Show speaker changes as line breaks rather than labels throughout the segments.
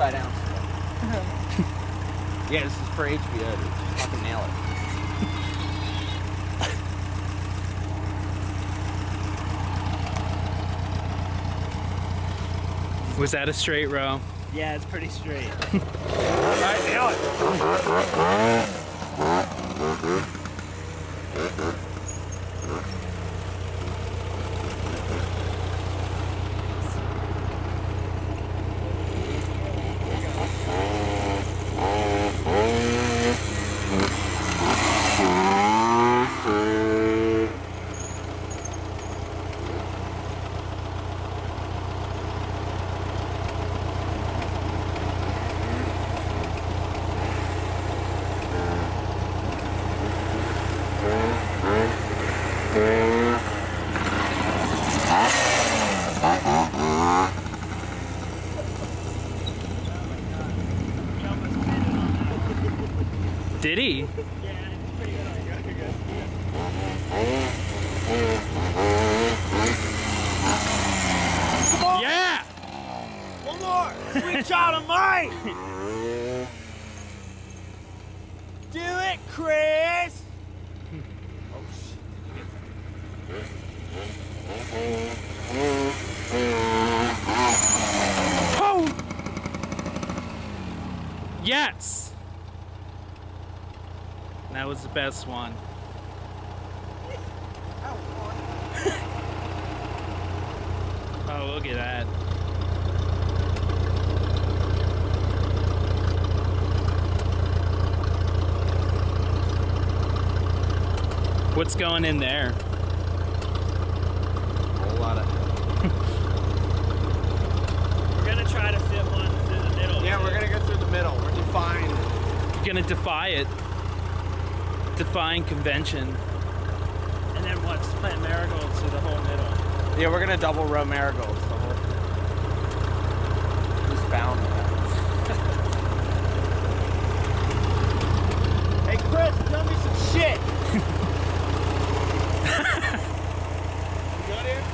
upside down. Yeah, this is for HBO. Dude. Fucking nail it.
Was that a straight row?
Yeah, it's pretty straight. Alright, nail it.
Did he?
Yeah, it's pretty good. You're good. Come on.
Yeah!
One more! Sweet child of mine! Do it, Chris! Oh, shit.
Oh! Yes! That was the best one. Oh, look at that. What's going in there?
A whole lot of.
We're gonna try to fit one through the middle.
Yeah, we're gonna go through the middle. We're defying.
You're gonna defy it. Defying convention.
And then what? Just plant marigolds through the whole middle.
Yeah, we're gonna double row marigolds. The whole. Just bound with that. Hey, Chris, tell me some shit. You got here?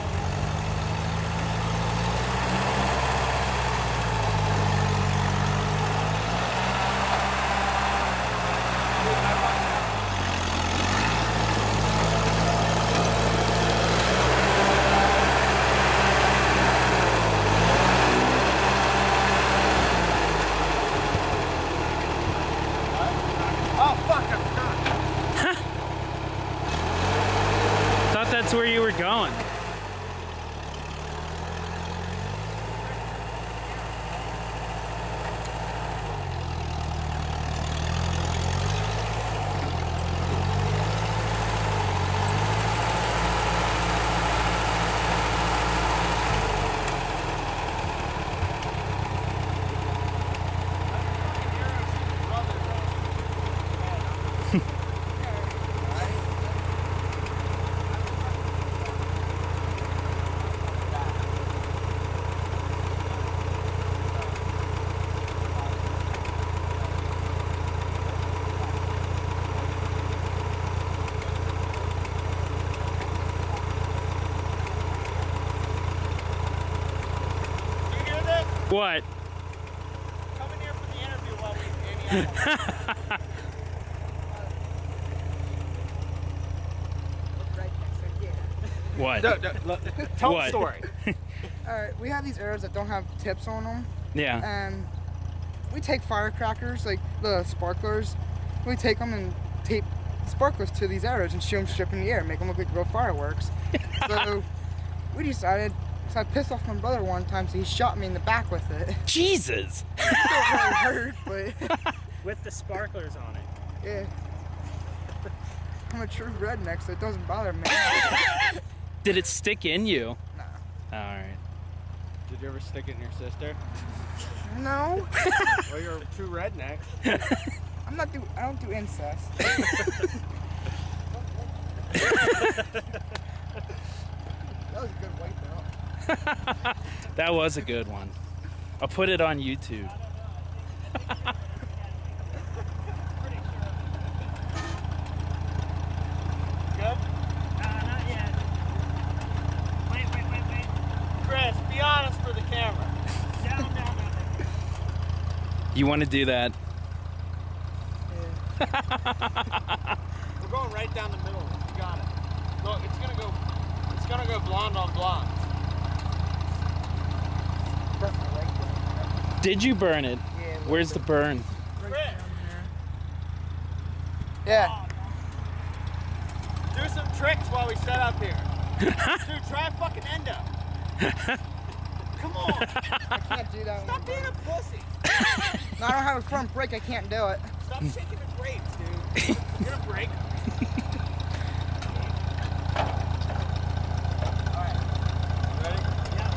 That's where you were going. What?
Come in here for the interview while we
What?
No, look, tell
What?
the story.
Alright, we have these arrows that don't have tips on them.
Yeah.
And we take firecrackers, like the sparklers, we take them and tape sparklers to these arrows and shoot them straight in the air, make them look like real fireworks. So we decided, so I pissed off my brother one time, so he shot me in the back with it.
Jesus!
It really hurt, but
with the sparklers on it.
yeah. I'm a true redneck, so it doesn't bother me.
Did it stick in you?
Nah.
Alright.
Did you ever stick it in your sister?
No.
Well, you're a true redneck.
I don't do incest. That was a good white belt.
That was a good one. I'll put it on YouTube.
Good? Not yet. Wait. Chris, be honest for the camera. Down.
You want to do that?
We're going right down the middle. You got it. Look, it's gonna go blonde on blonde.
Did you burn it?
Yeah.
Where's the burn?
Right
Rick.
down there. Yeah.
Do some tricks while we set up here. Dude, try a fucking endo. Come on.
I can't do that.
Stop being a pussy.
No, I don't have a front brake. I can't do it.
Stop shaking the brakes, dude. You're gonna break. Alright. Ready? Yeah.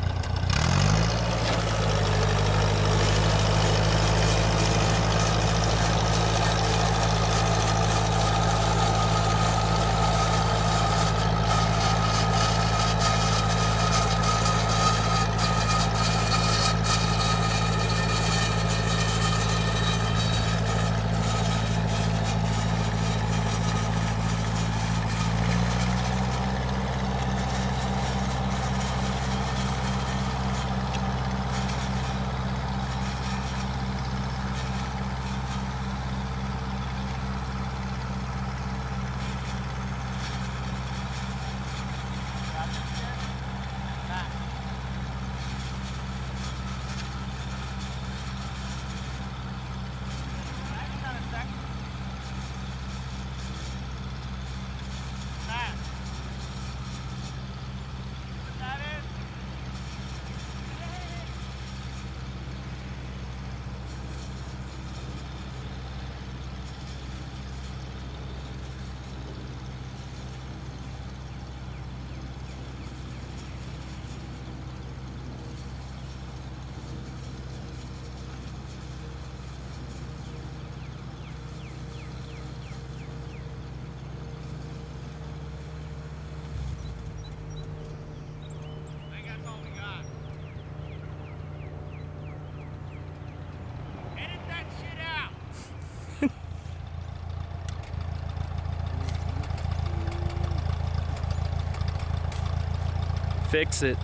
Fix it.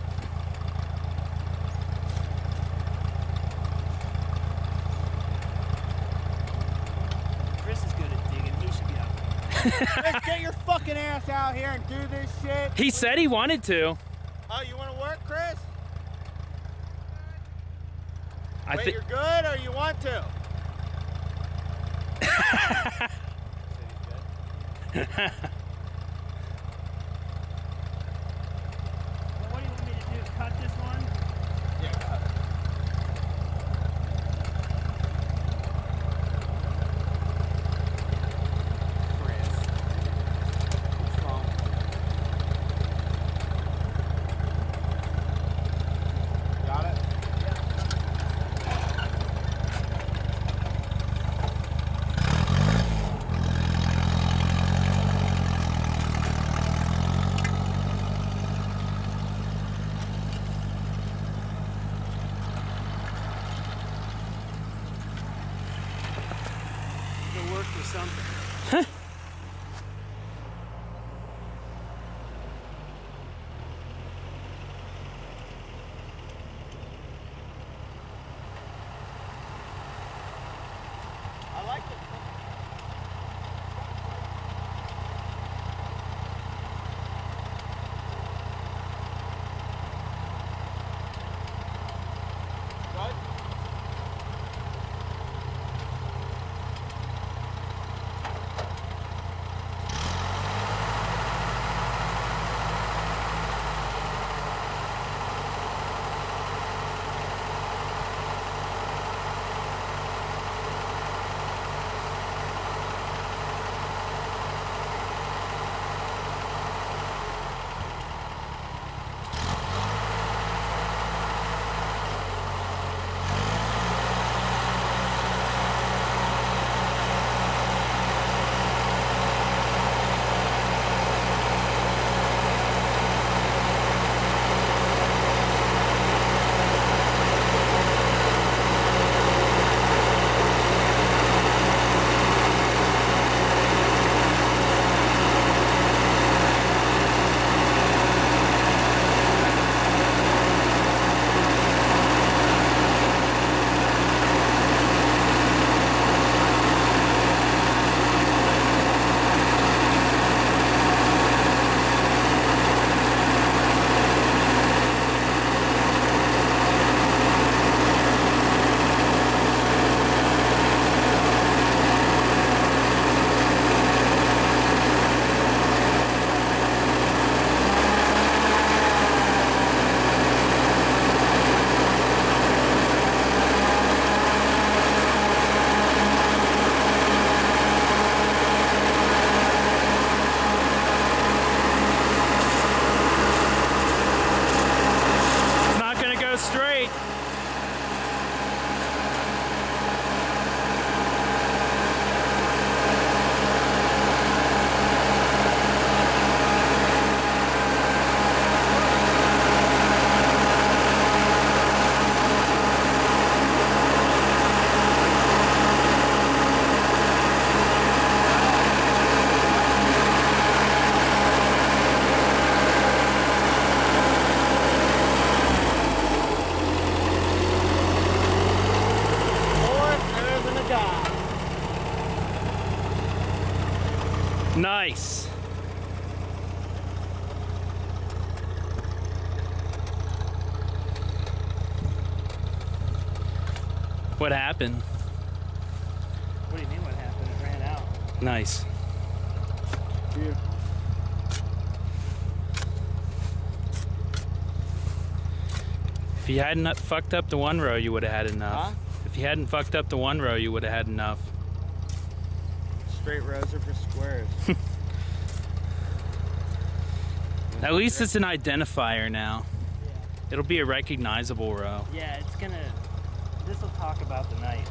Chris is good at digging. He should be out there.
Let's get your fucking ass out here and do this shit.
He said he wanted to.
Oh, you want to work, Chris?
I
Wait,
think.
you're good or you want to?
Well, what do you want me to do? Cut this one?
Yeah, cut it. Chris. What's wrong? Got it?
It'll work for something.
I like it. Good?
Nice. What happened?
What do you mean what happened? It ran out.
Nice.
Beautiful.
If you hadn't fucked up the one row, you would have had enough.
Huh?
If you hadn't fucked up the one row, you would have had enough.
Straight rows are for squares.
At least it's an identifier now.
Yeah.
It'll be a recognizable row.
Yeah, it's gonna. This will talk about the night.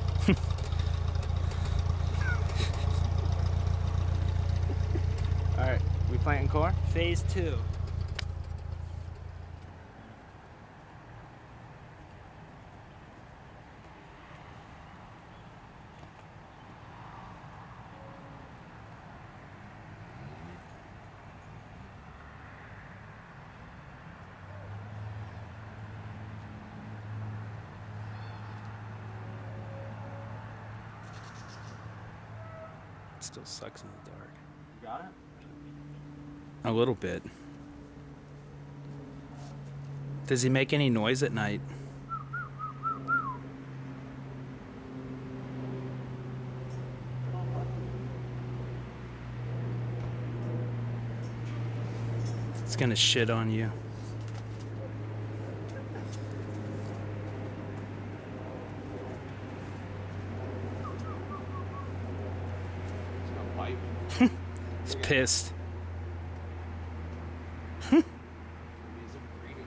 All right, we planting corn?
Phase 2.
It still sucks in the dark.
You got it?
A little bit. Does he make any noise at night? It's gonna shit on you.
It's gonna bite.
He's pissed.
He's a breeding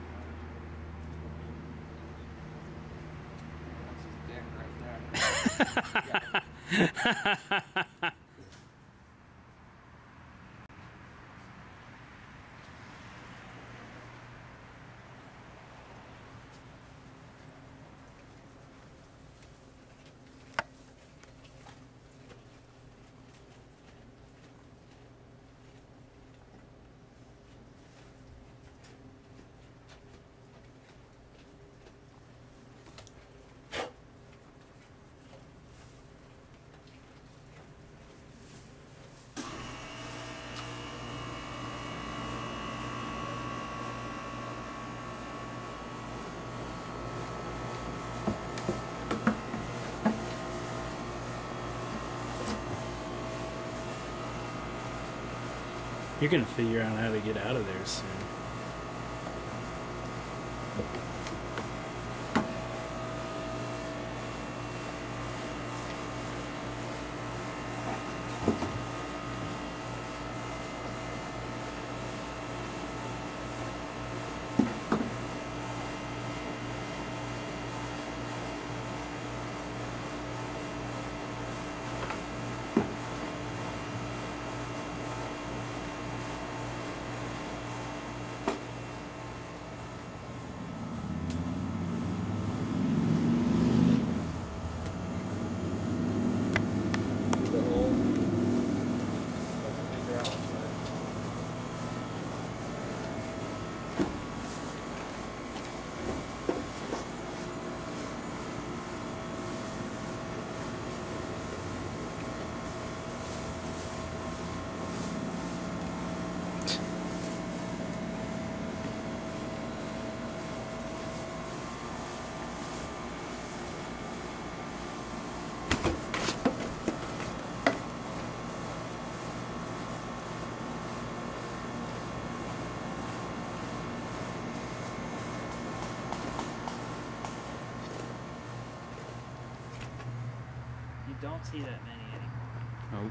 That's his dick right there.
You're gonna figure out how to get out of there soon.
You don't see that many anymore.
Oh.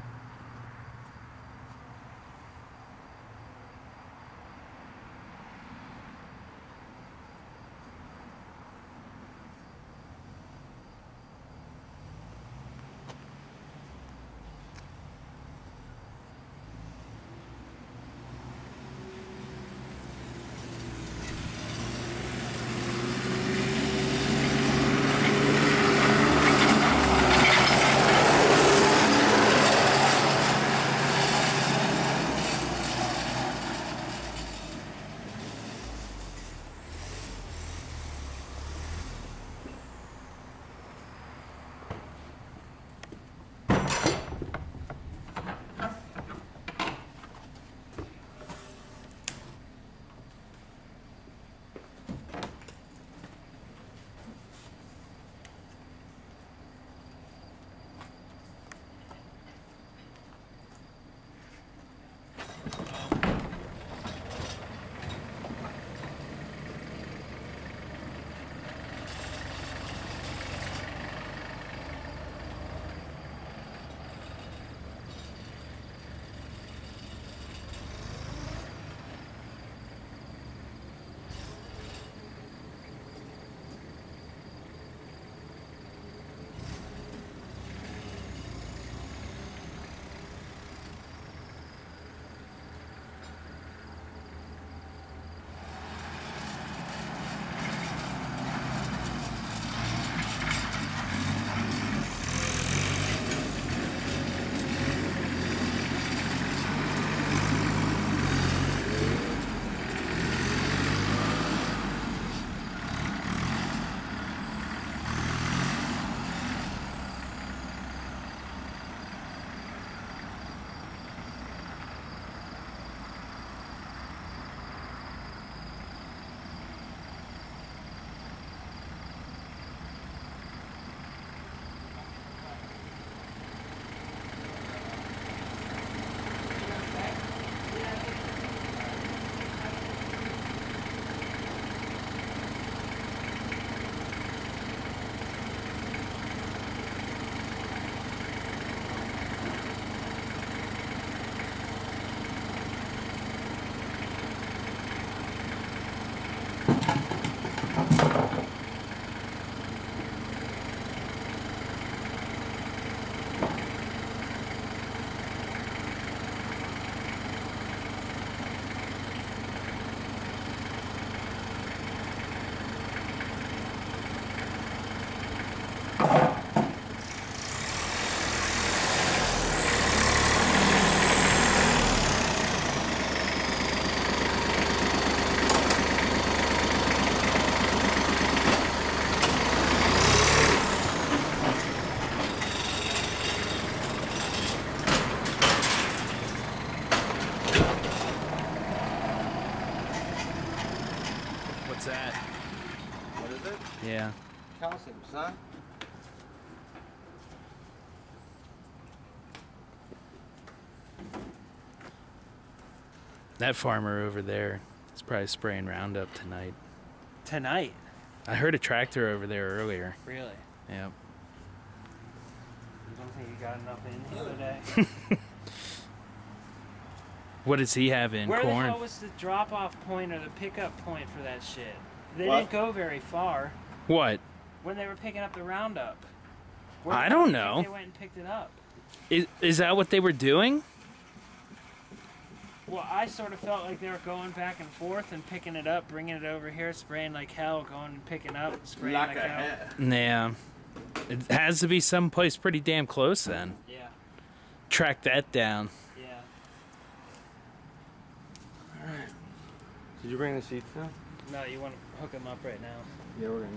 Yeah.
Calcium, son.
That farmer over there is probably spraying Roundup tonight.
Tonight?
I heard a tractor over there earlier.
Really?
Yep.
You don't think you got enough in the other day?
What does he have in?
Where
Corn?
the hell was the drop-off point or the pickup point for that shit? They
What?
didn't go very far
What?
when they were picking up the Roundup.
I don't know.
They went and picked it up.
Is that what they were doing?
Well, I sort of felt like they were going back and forth and picking it up, bringing it over here, spraying like hell, going and picking up, spraying like hell.
Yeah. It has to be someplace pretty damn close then.
Yeah,
Track that down.
yeah.
Did you bring the sheets down?
No, you want to hook them up right now.
Yeah, we're gonna.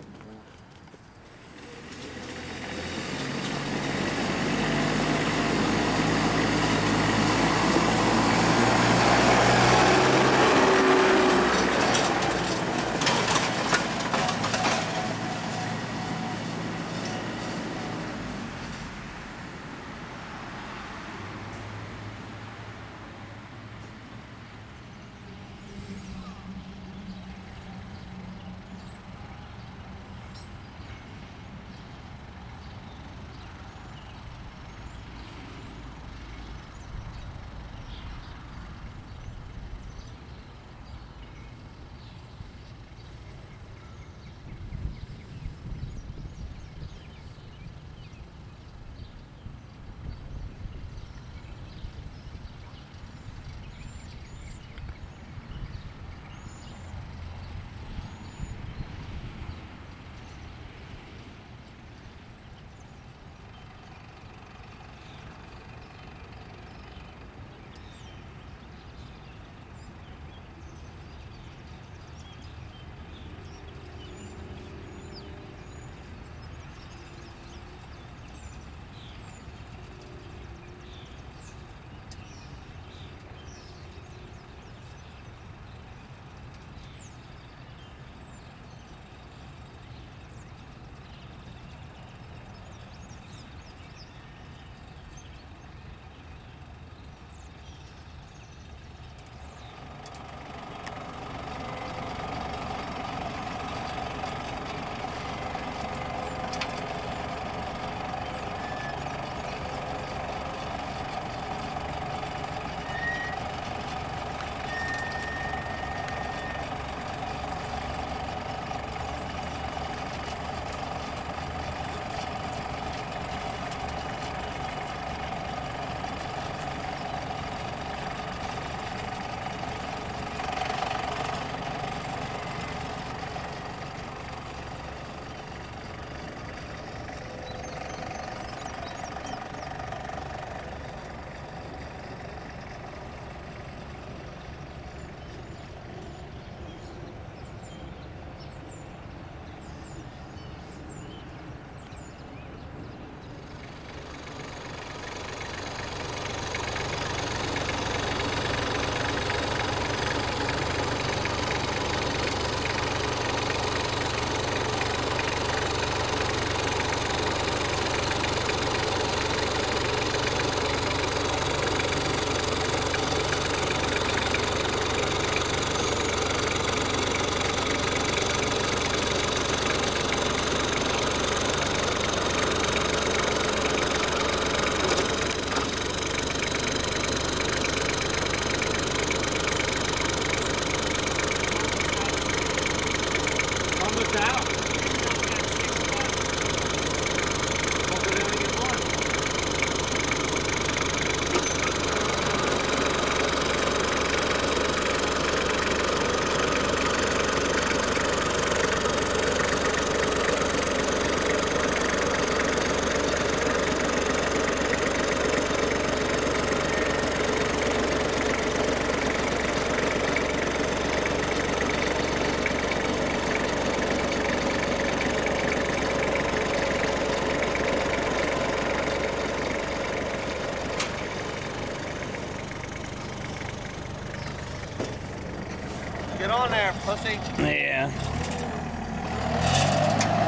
Get on there, pussy.
Yeah.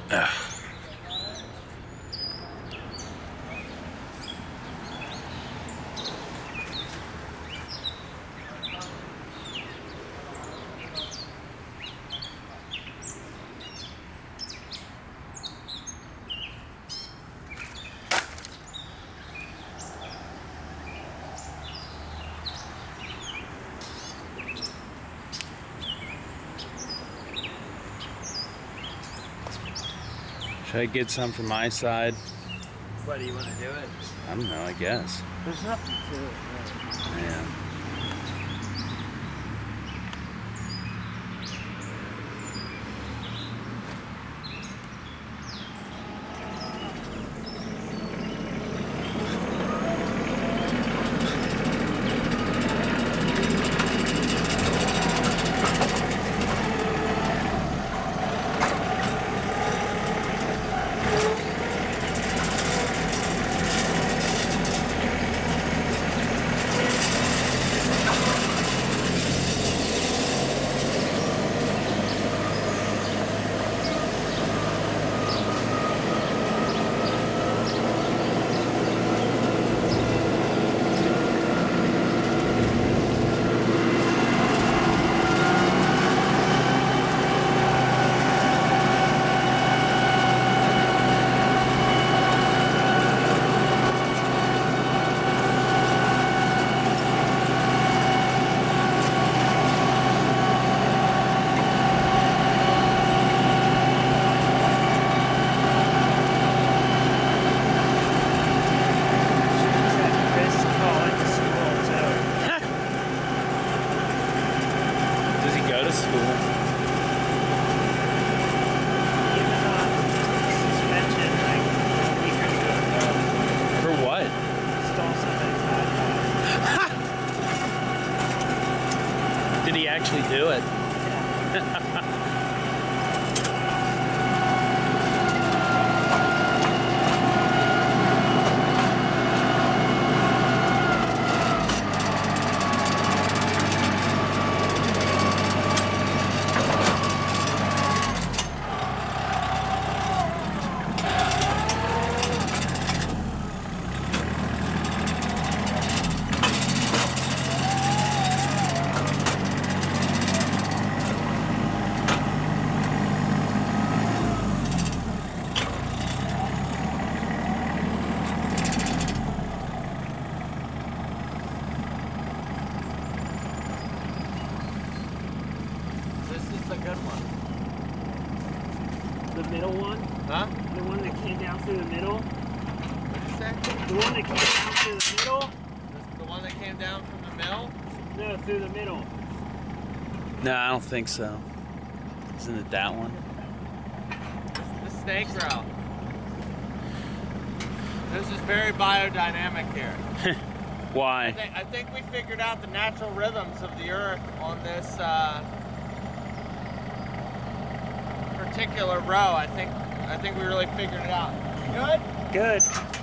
Should I get some from my side?
What, do you want to do it?
I don't know, I guess.
There's nothing to it. Really.
Yeah. Did he actually do it?
This is a good one. The middle one?
Huh?
The one that came down through the middle?
What did you say?
The one that came down through the middle?
The one that came down from the mill?
No, through the middle.
No, I don't think so. Isn't it that one?
The snake route. This is very biodynamic here.
Why?
I think we figured out the natural rhythms of the earth on this particular row. I think we really figured it out. Good?
Good.